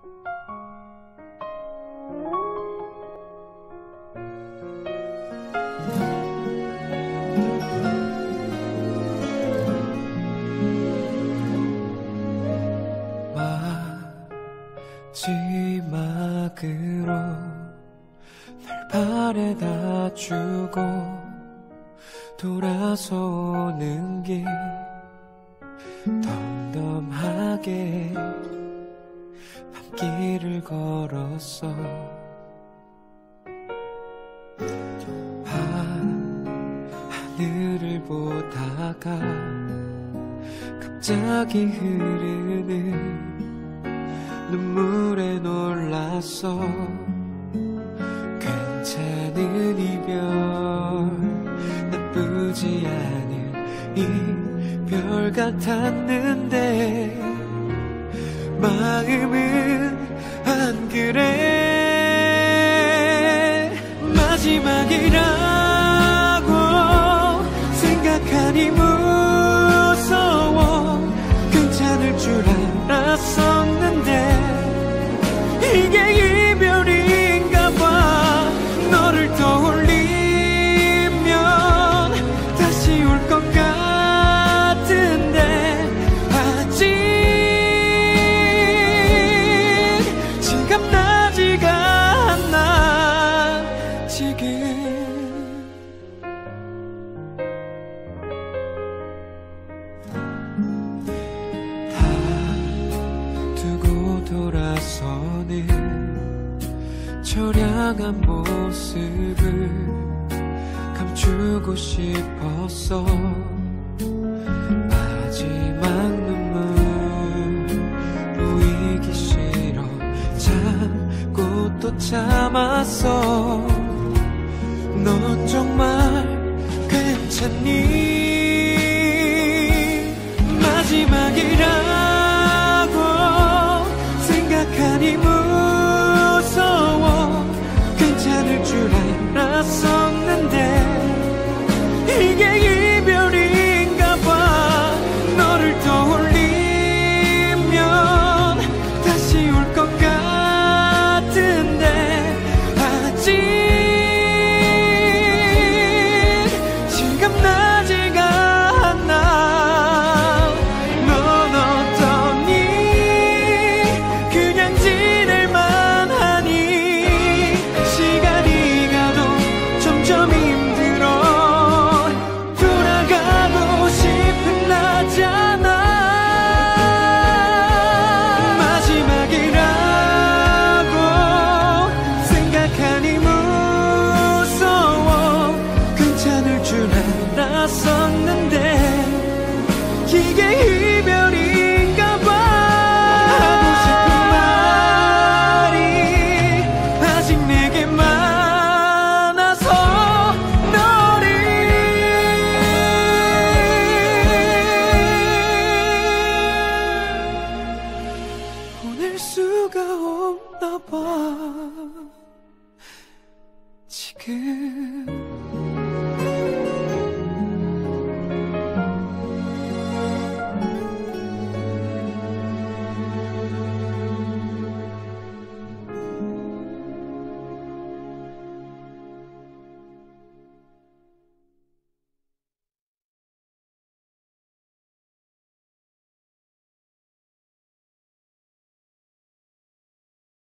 마지막으로 날 바래다 주고 돌아서 오는 길 덤덤하게 밤길을 걸었어. 하늘을 보다가 갑자기 흐르는 눈물에 놀랐어. 괜찮은 이별, 나쁘지 않은 이별 같았는데 마음은 안 그래. 마지막이라고 생각하니 무서워. 괜찮을 줄 알았었는데 이게 이별인가 봐. 너를 떠올리면 다시 올 것 같은데 아직 실감나지가 않아. 지금 다 두고 돌아서는 처량한 모습을 감추고 싶었어. 마지막 눈물 보이기 싫어 참고 또 참았어. 넌 정말 괜찮니? 마지막이라고 생각하니 무서워. 괜찮을 줄 알았었는데 이게 이별인가 봐. 너를 떠올리면 다시 올 것 같은데 아직 실감나지가 않아. 넌 어떠니? 그냥 지낼만 하니? 시간이 가도 점점 힘들어. 돌아가고 싶은 나잖아. 마지막이라고 생각하니 무서워. 괜찮을 줄 알았었는데 이게 이별인가 봐. 하고 싶은 말이 아직 내게 많아서 너를 보낼 수가 없나 봐. 지금